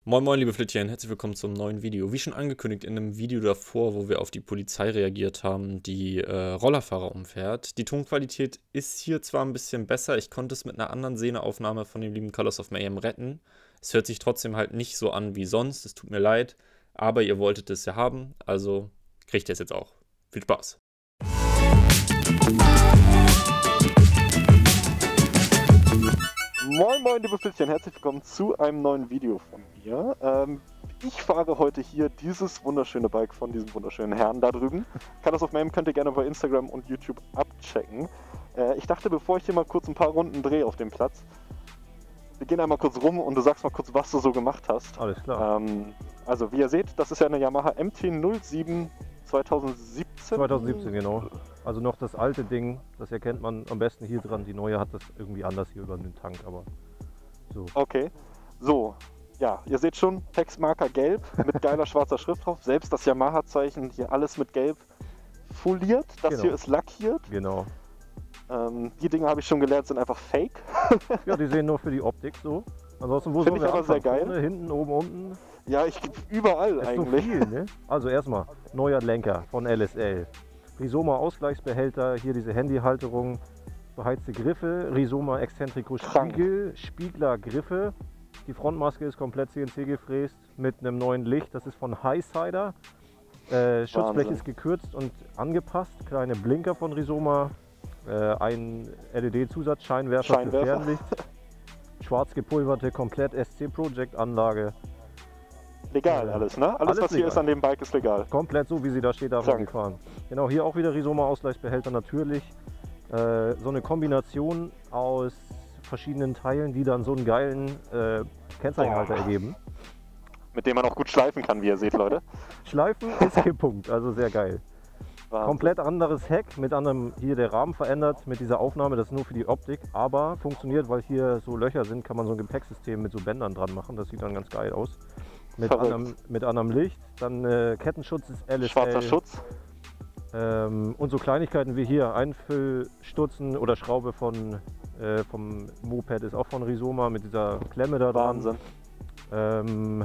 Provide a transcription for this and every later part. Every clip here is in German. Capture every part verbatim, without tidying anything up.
Moin moin liebe Flittchen, herzlich willkommen zum neuen Video. Wie schon angekündigt in einem Video davor, wo wir auf die Polizei reagiert haben, die äh, Rollerfahrer umfährt. Die Tonqualität ist hier zwar ein bisschen besser, ich konnte es mit einer anderen Szeneaufnahme von dem lieben Colors of Mayhem retten. Es hört sich trotzdem halt nicht so an wie sonst, es tut mir leid, aber ihr wolltet es ja haben, also kriegt ihr es jetzt auch. Viel Spaß! Moin moin liebe Flittchen, herzlich willkommen zu einem neuen Video von mir. Ähm, ich fahre heute hier dieses wunderschöne Bike von diesem wunderschönen Herrn da drüben. Colors of Mayhem könnt ihr gerne bei Instagram und YouTube abchecken. Äh, ich dachte, bevor ich hier mal kurz ein paar Runden drehe auf dem Platz, wir gehen einmal kurz rum und du sagst mal kurz, was du so gemacht hast. Alles klar. Ähm, also wie ihr seht, das ist ja eine Yamaha M T null sieben zweitausendsiebzehn. zweitausendsiebzehn, genau. Also noch das alte Ding, das erkennt man am besten hier dran. Die neue hat das irgendwie anders hier über den Tank, aber so. Okay, so, ja, ihr seht schon, Textmarker gelb mit geiler schwarzer Schrift drauf. Selbst das Yamaha-Zeichen hier alles mit gelb foliert. Das Genau. hier ist lackiert. Genau. Ähm, die Dinge habe ich schon gelernt, sind einfach fake. Ja, die sehen nur für die Optik so. Ansonsten, wo Finde sollen ich wir aber sehr anfangen? geil. Vorne, hinten, oben, unten. Ja, ich überall Ist eigentlich. so viel, ne? Also erstmal, neuer Lenker von L S L. Rhizoma Ausgleichsbehälter, hier diese Handyhalterung, beheizte Griffe, Rhizoma Excentrico Krank. Spiegel, Spiegler Griffe. Die Frontmaske ist komplett C N C gefräst mit einem neuen Licht, das ist von Highsider. Äh, Schutzblech Wahnsinn. ist gekürzt und angepasst, kleine Blinker von Rhizoma, äh, ein L E D-Zusatzscheinwerfer für Scheinwerfer. Fernlicht, schwarz gepulverte komplett S C Project Anlage. Legal Äh, alles, ne? Alles, alles was hier legal. ist an dem Bike, ist legal. Komplett so, wie sie da steht, darf man sie Krank. fahren. Genau, hier auch wieder Rhizoma-Ausgleichsbehälter natürlich. Äh, so eine Kombination aus verschiedenen Teilen, die dann so einen geilen äh, Kennzeichenhalter Oh. ergeben. Mit dem man auch gut schleifen kann, wie ihr seht, Leute. Schleifen ist Kipppunkt, also sehr geil. Wahnsinn. Komplett anderes Heck, mit anderem hier der Rahmen verändert mit dieser Aufnahme, das ist nur für die Optik, aber funktioniert, weil hier so Löcher sind, kann man so ein Gepäcksystem mit so Bändern dran machen, das sieht dann ganz geil aus. Mit, Verrückt. anderem, mit anderem Licht, dann äh, Kettenschutz ist L S L. Schwarzer Schutz. Ähm, und so Kleinigkeiten wie hier, Einfüllstutzen oder Schraube von, äh, vom Moped ist auch von Rhizoma mit dieser Klemme da dran. Wahnsinn. Ähm,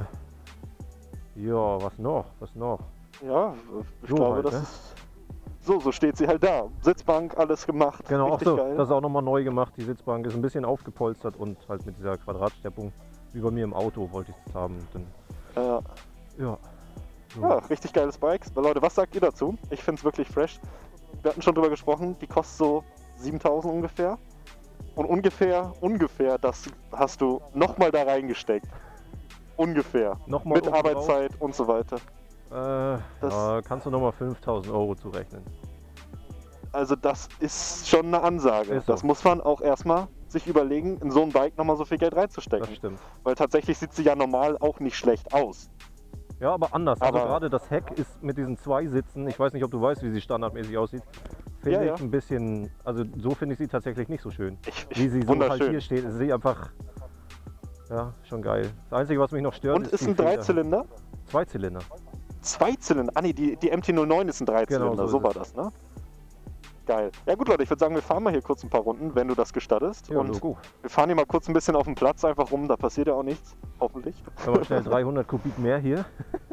ja, was noch? Was noch? Ja, ich So glaube, halt, das ne? ist... So, so steht sie halt da. Sitzbank, alles gemacht. Genau, auch Richtig so, geil. das ist auch nochmal neu gemacht. Die Sitzbank ist ein bisschen aufgepolstert und halt mit dieser Quadratsteppung, wie bei mir im Auto, wollte ich das haben. Dann, Ja. ja. So. Ja, richtig geiles Bike. Leute, was sagt ihr dazu? Ich finde es wirklich fresh. Wir hatten schon drüber gesprochen, die kostet so siebentausend ungefähr. Und ungefähr, ungefähr, das hast du nochmal da reingesteckt. Ungefähr. Nochmal Mit oben drauf. Arbeitszeit und so weiter. Äh, Das- ja, kannst du nochmal fünftausend Euro zurechnen. Also das ist schon eine Ansage. Ist so. Das muss man auch erstmal sich überlegen, in so ein Bike nochmal so viel Geld Das reinzustecken. stimmt. Weil tatsächlich sieht sie ja normal auch nicht schlecht aus. Ja, aber anders. Also Aber- gerade das Heck ist mit diesen zwei Sitzen, ich weiß nicht, ob du weißt, wie sie standardmäßig aussieht, finde Ja, ja. ich ein bisschen, also so finde ich sie tatsächlich nicht so schön. Ich, Wie sie so halt wunderschön. hier steht, ist sie einfach, ja, schon geil. Das Einzige, was mich noch stört, Und ist die ein Feder. Dreizylinder? Zweizylinder. Zweizylinder? Ah ne, die, die M T null neun ist ein Dreizylinder, Genau, so so ist war es. das, ne? Geil. Ja gut Leute, ich würde sagen, wir fahren mal hier kurz ein paar Runden, wenn du das gestattest. Ja, und Logo. wir fahren hier mal kurz ein bisschen auf dem Platz einfach rum, da passiert ja auch nichts, hoffentlich. Wenn man schnell dreihundert Kubik mehr hier.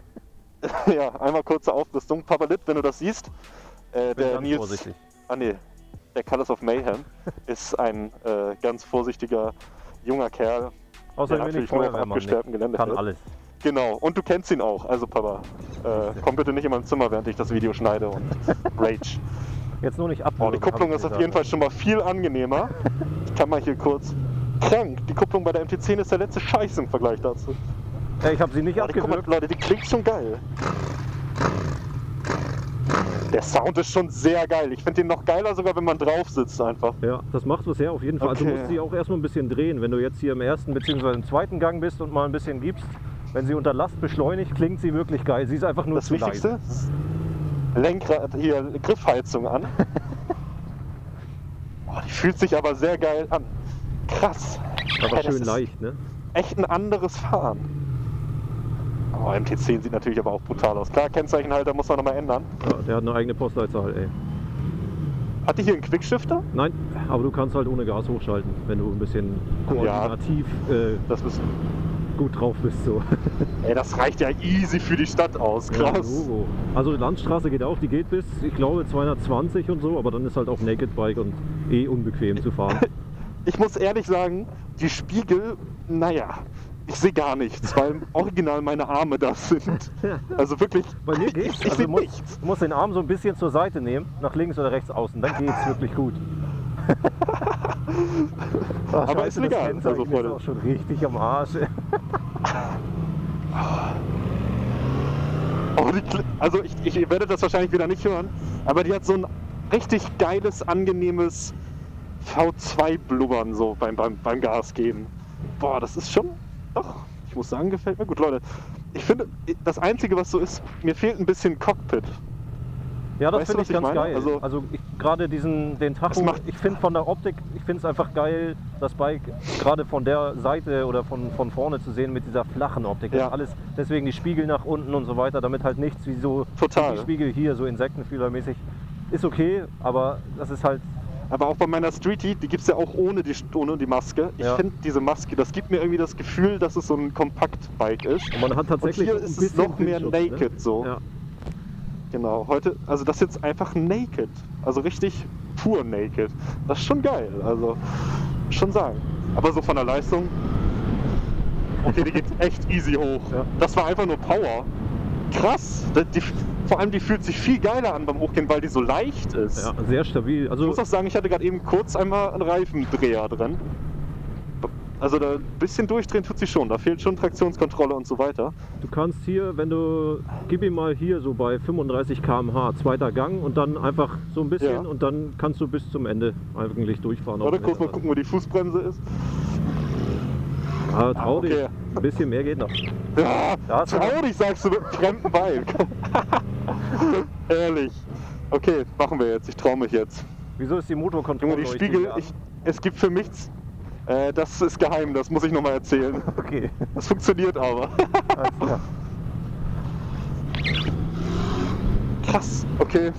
Ja, einmal kurze Aufrüstung. Papa Lit, wenn du das siehst, äh, Ich bin der ganz Nils, vorsichtig. ah nee, der Colors of Mayhem ist ein äh, ganz vorsichtiger junger Kerl, Außer der wenn ich natürlich nur auf Feuerwehrmann abgesperrtem Gelände kann fährt. alles. Genau, und du kennst ihn auch, also Papa, äh, komm bitte nicht in mein Zimmer, während ich das Video schneide und rage. Jetzt nur nicht Oh, abwürgen. die Kupplung hab ich ist auf gesagt. jeden Fall schon mal viel angenehmer. Ich kann mal hier kurz... Krank! Die Kupplung bei der M T zehn ist der letzte Scheiß im Vergleich dazu. Äh, Ich habe sie nicht Oh, die, guck mal, abgewürgt. Leute, die klingt schon geil. Der Sound ist schon sehr geil. Ich finde den noch geiler sogar, wenn man drauf sitzt einfach. Ja, das macht was her auf jeden Fall. Also Okay. du musst sie auch erstmal ein bisschen drehen. Wenn du jetzt hier im ersten bzw. im zweiten Gang bist und mal ein bisschen gibst, wenn sie unter Last beschleunigt, klingt sie wirklich geil. Sie ist einfach nur Das zu Wichtigste? leise. Lenkrad, hier, Griffheizung an. Oh, die fühlt sich aber sehr geil an. Krass. Aber Ja, das schön ist leicht, ne? Echt ein anderes Fahren. Oh, M T zehn sieht natürlich aber auch brutal aus. Klar, Kennzeichenhalter muss man nochmal ändern. Ja, der hat eine eigene Postleitzahl, ey. Hat die hier einen Quickshifter? Nein, aber du kannst halt ohne Gas hochschalten, wenn du ein bisschen koordinativ äh, Das ist gut drauf bist. So. Ey, das reicht ja easy für die Stadt aus, krass. Ja, also die Landstraße geht auch, die geht bis, ich glaube, zweihundertzwanzig und so, aber dann ist halt auch Naked Bike und eh unbequem zu fahren. Ich muss ehrlich sagen, die Spiegel, naja, ich sehe gar nichts, weil original meine Arme da sind. Also wirklich, Bei mir geht's. ich, ich Also sehe du musst, nichts. du musst den Arm so ein bisschen zur Seite nehmen, nach links oder rechts außen, dann geht's wirklich gut. Ach, Aber ist legal, Fenster also, ist Freunde. auch schon richtig am Arsch. Oh, die, Kle- also ich, ich werde das wahrscheinlich wieder nicht hören, aber die hat so ein richtig geiles, angenehmes V zwei Blubbern so beim, beim, beim Gas geben. Boah, das ist schon, doch, ich muss sagen, gefällt mir gut. Leute, ich finde, das Einzige, was so ist, mir fehlt ein bisschen Cockpit. Ja, das Weißt du, finde was ich ich ganz meine? geil. Also- Also, ich, gerade diesen, den Das Tacho, macht- ich finde von der Optik, ich finde es einfach geil, das Bike gerade von der Seite oder von, von vorne zu sehen mit dieser flachen Optik. Das Ja. ist alles, deswegen die Spiegel nach unten und so weiter, damit halt nichts wie so Total. die Spiegel hier so insektenfühlermäßig. Ist okay, aber das ist halt, Aber auch bei meiner Streetie, die gibt es ja auch ohne die, ohne die Maske. Ich Ja. finde diese Maske, das gibt mir irgendwie das Gefühl, dass es so ein Kompaktbike ist. und man hat Und tatsächlich hier ein ist es bisschen noch mehr Windschutz, ne? naked so. Ja. Genau, heute, also das ist jetzt einfach naked. Also richtig pur naked. Das ist schon geil, also schon sagen. Aber so von der Leistung, okay, die geht echt easy hoch. Ja. Das war einfach nur Power. Krass, die, die, vor allem die fühlt sich viel geiler an beim Hochgehen, weil die so leicht ist. Ja, sehr stabil. Ich Also muss auch sagen, ich hatte gerade eben kurz einmal einen Reifendreher drin. Also da ein bisschen durchdrehen tut sie schon, da fehlt schon Traktionskontrolle und so weiter. du kannst hier, wenn du, gib ihm mal hier so bei fünfunddreißig Kilometer pro Stunde, zweiter Gang und dann einfach so ein bisschen Ja. und dann kannst du bis zum Ende eigentlich durchfahren. Warte, auf kurz mal der gucken, wo die Fußbremse ist. Ah, trau dich. okay. Ein bisschen mehr geht noch. Ja, Da hast du- trau dich, sagst du mit einem fremden Bike. Ehrlich. Okay, machen wir jetzt. Ich trau mich jetzt. Wieso ist die Motorkontrolle Junge, die leuchtet Spiegel, hier an? ich, es gibt für mich... Äh, das ist geheim, das muss ich nochmal erzählen. Okay, Das funktioniert aber. alles klar. Krass, okay.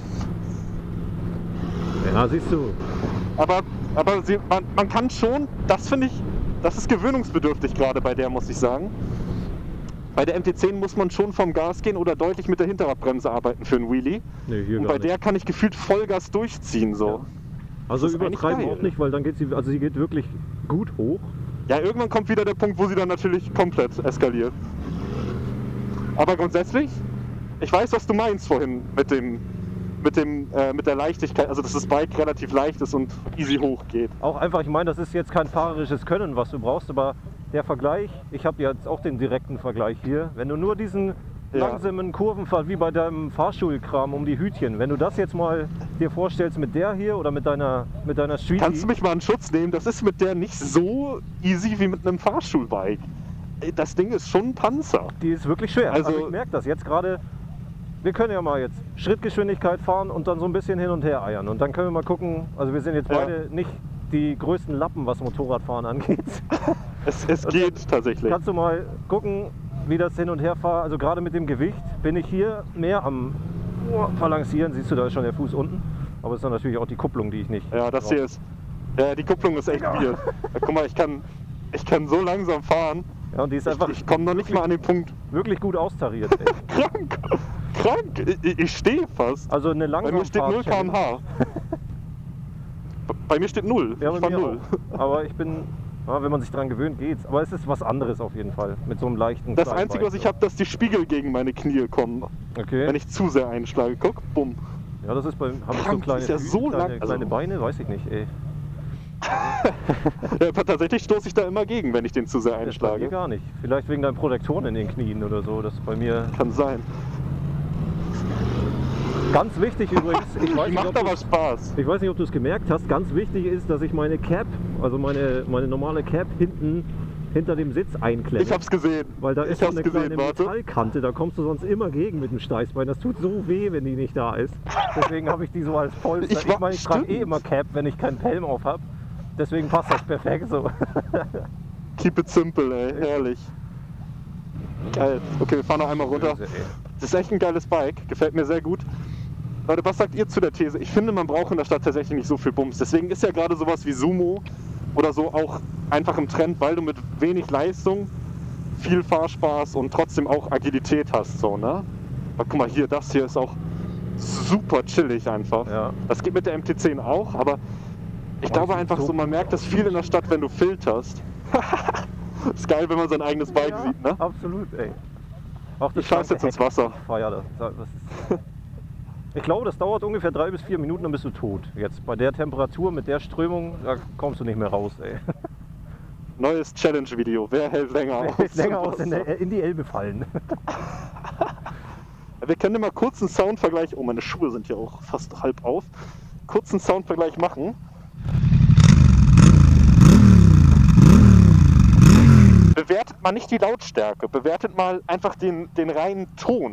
Ja, siehst du. Aber, aber sie, man, man kann schon, das finde ich, das ist gewöhnungsbedürftig gerade bei der, muss ich sagen. Bei der M T zehn muss man schon vom Gas gehen oder deutlich mit der Hinterradbremse arbeiten für einen Wheelie. Nee, hier Und gar bei nicht. der kann ich gefühlt Vollgas durchziehen so. Also das ist eigentlich übertreiben geil. auch nicht, weil dann geht sie, also sie geht wirklich gut hoch. Ja, irgendwann kommt wieder der Punkt, wo sie dann natürlich komplett eskaliert. Aber grundsätzlich, ich weiß, was du meinst vorhin mit dem, mit dem, äh, mit der Leichtigkeit, also dass das Bike relativ leicht ist und easy hoch geht. Auch einfach, ich meine, das ist jetzt kein fahrerisches Können, was du brauchst, aber der Vergleich, ich habe jetzt auch den direkten Vergleich hier, wenn du nur diesen Ja. langsamen Kurvenfahrt wie bei deinem Fahrschulkram um die Hütchen, wenn du das jetzt mal dir vorstellst mit der hier oder mit deiner, mit deiner Streetie, Kannst du mich mal in Schutz nehmen? Das ist mit der nicht so easy wie mit einem Fahrschulbike. Ey, das Ding ist schon ein Panzer. die ist wirklich schwer. Also, Also- ich merke das jetzt gerade, wir können ja mal jetzt Schrittgeschwindigkeit fahren und dann so ein bisschen hin und her eiern und dann können wir mal gucken, also wir sind jetzt Ja. beide nicht die größten Lappen, was Motorradfahren angeht. Es, es geht tatsächlich. Kannst du mal gucken, wie das hin und her fahrt. Also gerade mit dem Gewicht bin ich hier mehr am oh, Balancieren. Siehst du, da ist schon der Fuß unten. Aber es ist dann natürlich auch die Kupplung, die ich nicht. Ja, das brauche. hier ist. Ja, die Kupplung ist echt weird. Ja, guck mal, ich kann, ich kann so langsam fahren. Ja, und die ist Ich, einfach ich komme noch nicht mal an den Punkt. wirklich gut austariert. Ey. Krank! Krank! Ich, ich stehe fast. Also eine Bei mir steht null Langsamfahrt. Kilometer pro Stunde. Bei mir steht null. Ja, Ich bei fahr mir null. auch. Aber ich bin, ja, wenn man sich dran gewöhnt, geht's. Aber es ist was anderes auf jeden Fall. Mit so einem leichten. Das kleinen Einzige, Bike was ich so. habe, dass die Spiegel gegen meine Knie kommen, Okay. wenn ich zu sehr einschlage. Guck, bumm. Ja, das ist bei. Habe ich so Krank, kleine, ist ja Füße, so kleine, lang, also- kleine Beine? Weiß ich nicht, ey. Ja, tatsächlich stoße ich da immer gegen, wenn ich den zu sehr Das bei mir einschlage. gar nicht. Vielleicht wegen deinen Protektoren in den Knien oder so. Das ist bei mir. Kann sein. Ganz wichtig übrigens. Ich weiß Die nicht, macht ob du aber Spaß. Ich weiß nicht, ob du es gemerkt hast, ganz wichtig ist, dass ich meine Cap, also meine, meine normale Cap hinten hinter dem Sitz einklemme. Ich hab's gesehen. Weil da ich ist so hab's eine gesehen, kleine warte. Metallkante, da kommst du sonst immer gegen mit dem Steißbein. Das tut so weh, wenn die nicht da ist. Deswegen habe ich die so als Polster. Ich Ich, wa- meine, ich trage eh stimmt. immer Cap, wenn ich keinen Helm auf habe. Deswegen passt das perfekt so. Keep it simple, ey. Herrlich. Geil. Okay, wir fahren noch einmal runter. Das ist echt ein geiles Bike. Gefällt mir sehr gut. Leute, was sagt ihr zu der These? Ich finde, man braucht in der Stadt tatsächlich nicht so viel Bums. Deswegen ist ja gerade sowas wie Sumo oder so auch einfach im Trend, weil du mit wenig Leistung viel Fahrspaß und trotzdem auch Agilität hast, so, ne? Aber guck mal hier, das hier ist auch super chillig einfach. Ja. Das geht mit der M T zehn auch, aber ich Oh, glaube das sieht einfach so so, man gut merkt das viel in der Stadt, wenn du filterst. Ist geil, wenn man sein eigenes Bike Ja, sieht, ne? absolut, ey. Auch das Ich scheiß jetzt ins Wasser. Ich feier das. Das ist, ich glaube, das dauert ungefähr drei bis vier Minuten, dann bist du tot. Jetzt bei der Temperatur, mit der Strömung, da kommst du nicht mehr raus, ey. Neues Challenge-Video. Wer hält länger aus? Wer ist länger aus in, der, in die Elbe fallen. Wir können mal kurz einen Soundvergleich, oh meine Schuhe sind ja auch fast halb auf, kurzen Soundvergleich machen. Bewertet mal nicht die Lautstärke, bewertet mal einfach den, den reinen Ton.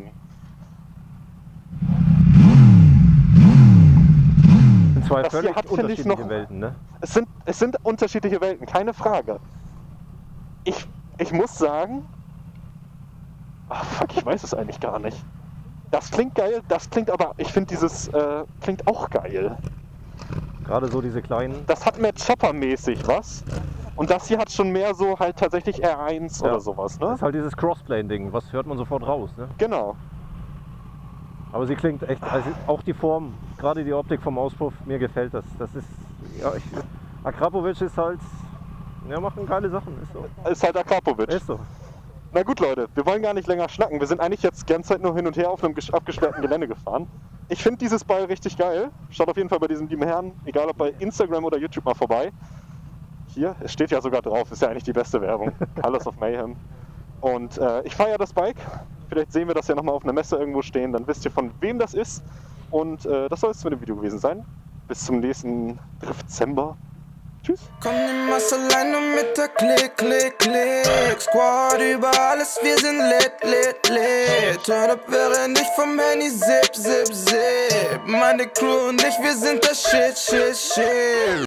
sind zwei Das hier völlig hat, finde ich, unterschiedliche noch- Welten, ne? Es sind, es sind unterschiedliche Welten, keine Frage. Ich, ich muss sagen, ach fuck, ich weiß es eigentlich gar nicht. Das klingt geil, das klingt aber, ich finde dieses, äh, klingt auch geil. Gerade so diese kleinen. Das hat mehr Chopper-mäßig was. Und das hier hat schon mehr so halt tatsächlich R eins Ja. oder sowas, Das ne? ist halt dieses Crossplane-Ding, was hört man sofort raus, ne? Genau. Aber sie klingt echt, also auch die Form, gerade die Optik vom Auspuff, mir gefällt das. Das ist, ja, ich, Akrapovic ist halt, ja, machen geile Sachen, ist so. Ist halt Akrapovic. Ist so. Na gut, Leute, wir wollen gar nicht länger schnacken. Wir sind eigentlich jetzt die ganze Zeit nur hin und her auf einem ges- abgesperrten Gelände gefahren. Ich finde dieses Ball richtig geil. Schaut auf jeden Fall bei diesem lieben Herrn, egal ob bei Instagram oder YouTube, mal vorbei. Hier, es steht ja sogar drauf, ist ja eigentlich die beste Werbung. Colors of Mayhem. Und äh, ich feiere das Bike. Vielleicht sehen wir das ja nochmal auf einer Messe irgendwo stehen, dann wisst ihr, von wem das ist. Und äh, das soll es mit dem Video gewesen sein. Bis zum nächsten Dezember. Tschüss. Komm, nimm was alleine mit der Klick, Klick, Klick. Squad über alles, wir sind lit, lit, lit. Turn up während ich vom Handy zip, zip, zip. Meine Crew und ich, wir sind der Shit, Shit, Shit.